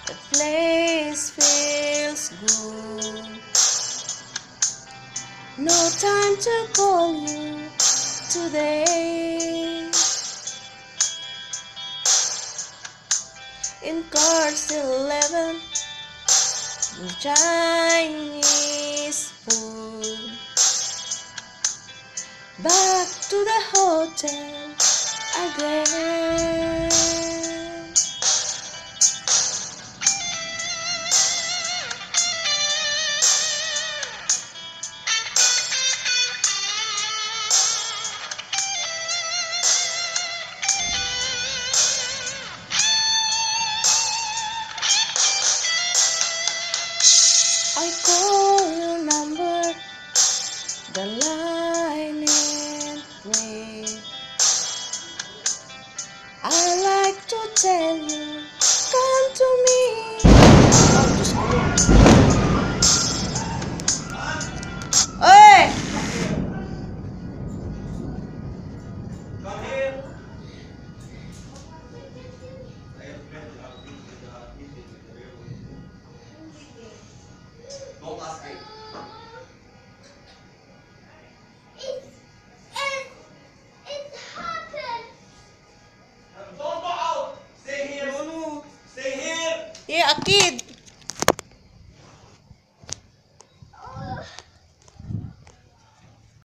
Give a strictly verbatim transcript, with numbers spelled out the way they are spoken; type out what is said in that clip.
The place feels good. No time to call you today. In course eleven, Chinese food. Back to the hotel again. I call your number, the line ain't ring. I like to tell you, come to me. Oh, Diyos ko. Oy! Come here. Don't ask me. Don't go out. Stay here. No, no. Stay here. Yeah, a kid.